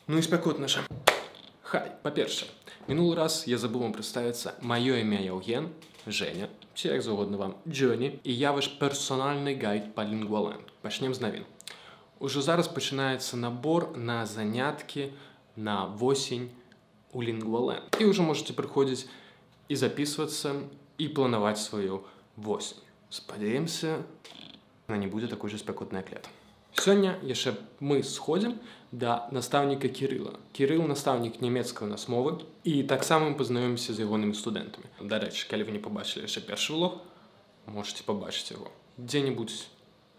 Ну і спякотна ж. Хай, па-перше, минулый раз я забыл вам представиться. Мое имя Евген, Женя, чи як завгодно вам, Джоні, і я ваш персональний гайд по Lingua Land. Пачнем з новин. Уже зараз починається набор на занятки на осень у Lingua Land. І уже можете приходить і записуватися, і планувати свою осень. Сподіваємося, вона не буде такой же спякотной, як лето. Сёння яшчэ мы сходзім да настаўніка Кірыла. Кірыл настаўнік нямецкай у нас мовы, і таксама мы пазнаёмімся з ягонымі студэнтамі. Дарэчы, калі вы не пабачылі яшчэ першы влог, можете пабачыць яго дзе-небудзь.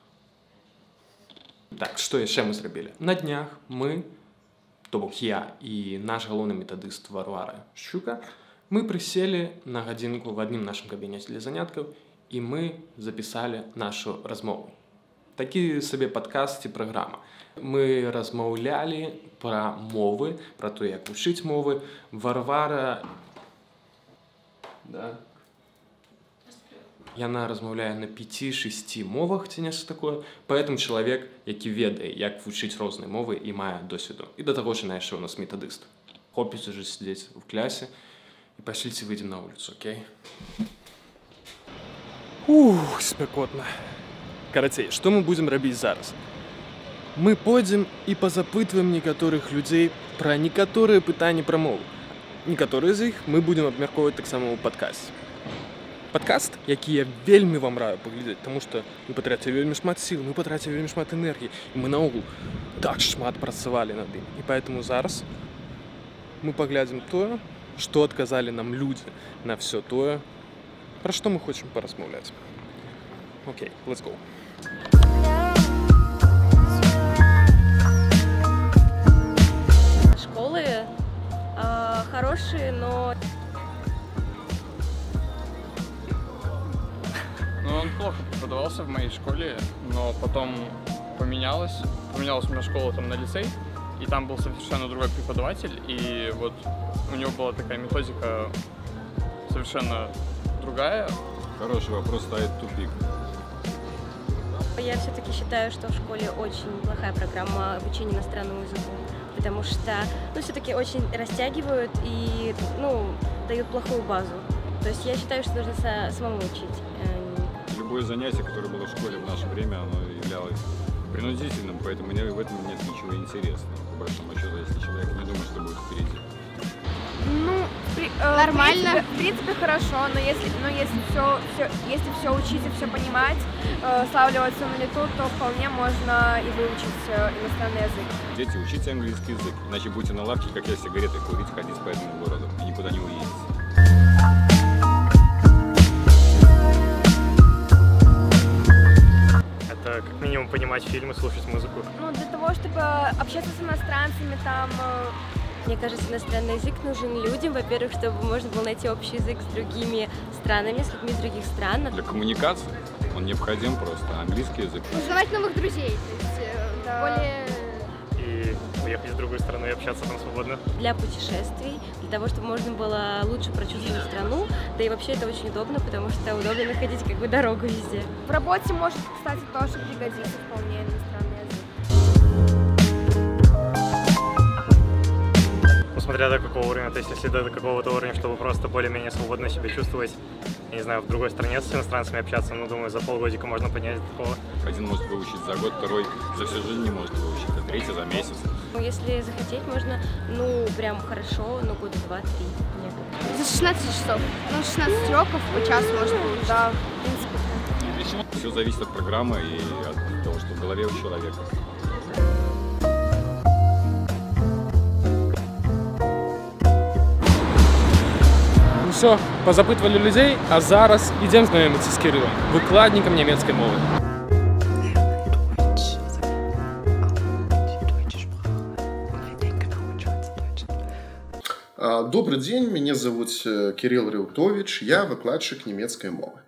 Так, што яшчэ мы зрабілі? На днях мы, то бок я і наш галоўны метадыст Варвара Шчука, мы прыселі на гадзінку в адным нашым кабінеце для заняткаў, і мы запісалі нашу размову. Такі сабе падкаст ці праграма. Мы размаўлялі пра мовы, пра то, як вучыць мовы. Варвара... Да. Яна размаўляе на 5-6 мовах ці нешта такое. Поэтому чалавек, які ведае, як вучыць розныя мовы і мае досведу. І да таго ж яшчэ у нас метадыст. Хопіць уже сидзець у клясе і пашліце выйдзем на вуліцу, окей? Ух, спякотна. Карацей, што мы будзем рабіць зараз? Мы пойдзем і пазапытваем некаторых людзей пра некаторыя пытанні пра мову. Некаторыя з іх мы будзем абмяркоўваць таксама ў падкасце. Падкаст, які я вельмі вам раю паглядзець, таму што мы патрацілі вельмі шмат сіл, мы патрацілі вельмі шмат энергіі, і мы наогул так шмат працавалі над ім. І поэтому зараз мы паглядзім тое, што адказалі нам людзі на всё тое, пра што мы хочам паразмаўляць. Окей, let's go. Школы хорошие, но... Ну, он плохо преподавался в моей школе, но потом поменялась у меня школа там на лицей, и там был совершенно другой преподаватель, и вот у него была такая методика совершенно другая. Хороший вопрос ставит тупик. Я все-таки считаю, что в школе очень плохая программа обучения иностранному языку, потому что, все-таки очень растягивают и, дают плохую базу. То есть я считаю, что нужно самому учить. Любое занятие, которое было в школе в наше время, оно являлось принудительным, поэтому в этом нет ничего интересного, по большому счету, если человек не думает, что будет впереди. Нормально. В принципе, хорошо, но если все учить и все понимать, славливаться на лету, то вполне можно и выучить иностранный язык. Дети, учите английский язык, иначе будете на лавке, как я, сигареты курить, ходить по этому городу и никуда не уедете. Это как минимум понимать фильмы, слушать музыку. Для того, чтобы общаться с иностранцами, там... Мне кажется, иностранный язык нужен людям, во-первых, чтобы можно было найти общий язык с другими странами, с людьми из других стран. Для коммуникации он необходим просто, английский язык. Узнавать новых друзей, то есть более... И уехать в другую страну и общаться там свободно. Для путешествий, для того, чтобы можно было лучше прочувствовать страну, да и вообще это очень удобно, потому что удобно находить дорогу везде. В работе может, кстати, тоже пригодиться вполне иностранный язык. Смотря до какого уровня, то есть если до какого-то уровня, чтобы просто более-менее свободно себя чувствовать, я не знаю, в другой стране с иностранцами общаться, думаю, за полгодика можно понять такого. Один может выучить за год, второй за всю жизнь не может выучить, а третий за месяц. Если захотеть, можно, прям хорошо, года 2-3. За 16 часов. 16 уроков по часу можно выучить. Да, в принципе. Все зависит от программы и от того, что в голове у человека. Все, позапытвалі людзей, а зараз ідзем знаёміцца з Кірылам, выкладнікам нямецкай мовы. Добрый день, меня зовут Кирилл Реутович, я выкладчик немецкой мовы.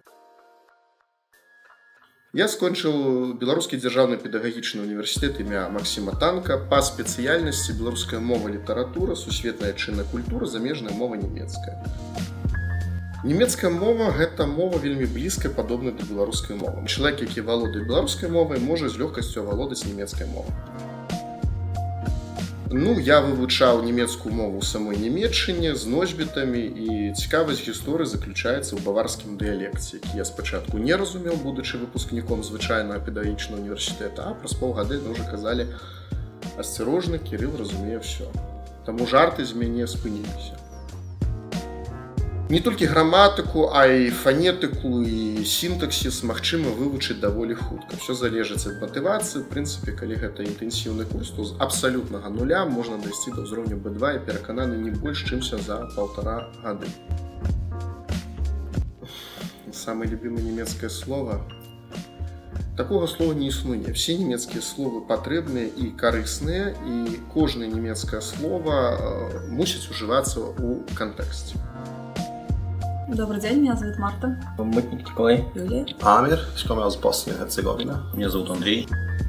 Я скончыў Беларускі дзяржаўны педагагічны універсітэт імя Максіма Танка па спецыяльнасці беларуская мова, літаратура, сусветная чынная культура, замежная мова нямецкая. Нямецкая мова – гэта мова вельмі блізкая, падобная да беларускай мовы. Чалавек, які валодае беларускай мовай, можа з лёгкасцю авалодаць нямецкай мовай. Ну, я вывучаў нямецкую мову ў самой Нямецчыне з носьбітамі, і цікавасць гісторыі заключаецца ў баварскім дыялекце, які я спачатку не разумеў, будучы выпускніком звычайнага педагагічнага універсітэта, а праз паўгады ўжо казалі: асцярожна, Кірыл разумее ўсё. Таму жарты з мяне спыніліся. Не толькі граматыку, а і фанетыку і сінтаксіс магчыма вывучыць даволі хутка. Все залежыць ад матывацыі. В прынцыпе, калі гэта інтэнсіўны курс, то з абсалютнага нуля можна дайсці да ўзроўню B2 і перакананы не больш, чымся за 1,5 гады. Самае любімае нямецкае слово. Такога слова не існуе. Все нямецкія словы патрэбныя і карысныя, і кожнае нямецкае слово мусіць ужывацца ў кантэксце. Добрый день, меня зовут Марта. Мытник Николай. Юлия. Amir, ich komme aus Bosnien-Herzegowina. Меня зовут Андрей.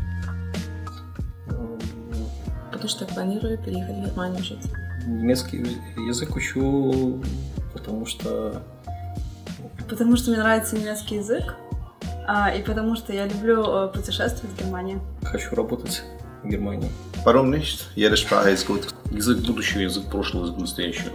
Потому что я планирую переехать в Германию жить. Немецкий язык учу, потому что мне нравится немецкий язык, и потому что я люблю путешествовать в Германии. Хочу работать в Германии. Warum nicht? Jede Sprache ist gut. Язык будущего, язык прошлого, язык настоящего.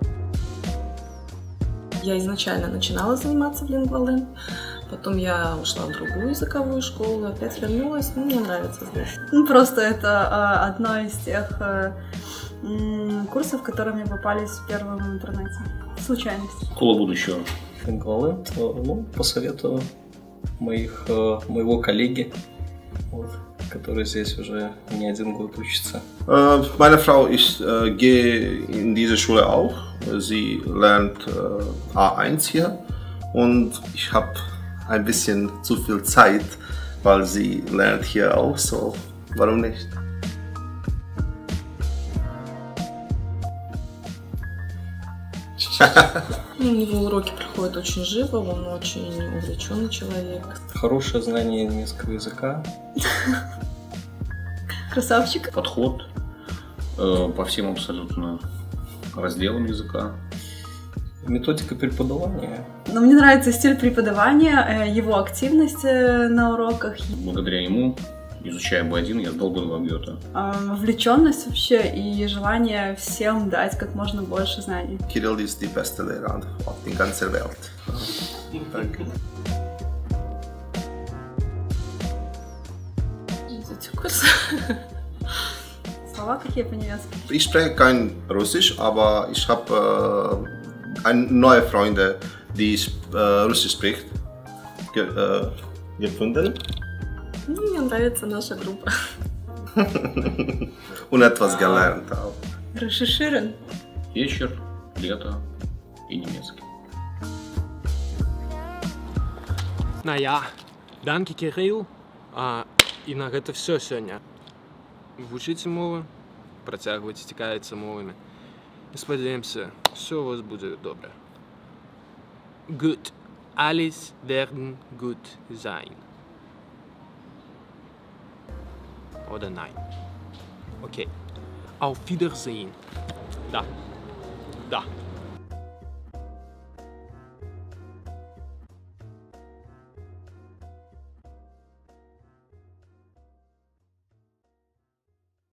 Я изначально начинала заниматься в Lingua-Land, потом я ушла в другую языковую школу, опять вернулась, мне нравится здесь. Просто это одно из тех курсов, которые мне попались первым в интернете. Случайность. Школа будущего. Lingua-Land, ну, по совету моего коллеги, который здесь уже не 1 год учится. Meine Frau, ich gehe in diese Schule auch. Sie lernt A1 hier und ich habe ein bisschen zu viel Zeit, weil sie lernt hier auch, so warum nicht? У него уроки проходят очень живо, он очень увлеченный человек. Хорошее знание немецкого языка. Красавчик. Подход по всем абсолютно разделам языка. Методика преподавания. Но мне нравится стиль преподавания, его активность на уроках. Благодаря ему, изучая B1, я сдал B2 Гёте. Вовлеченность вообще и желание всем дать как можно больше знаний. Kirill ist die beste Lehrer auf der ganzen Welt. Danke. Слова какие по-немецки? Ich spreche kein Russisch, aber ich habe neue Freunde, die Russisch spricht, gefunden. Мне нравится наша группа. Und etwas gelernt auch. Recherchieren. Вечер, лето и немецкий. Naja, danke Кирилл. І на гэта все сёння. Вучыце мовы, працягвайце цікавіцца мовамі. І спадзяемся, все у вас будзе добра. Gut. Alles werden gut sein. Oder nein. Okay. Auf Wiedersehen. Da.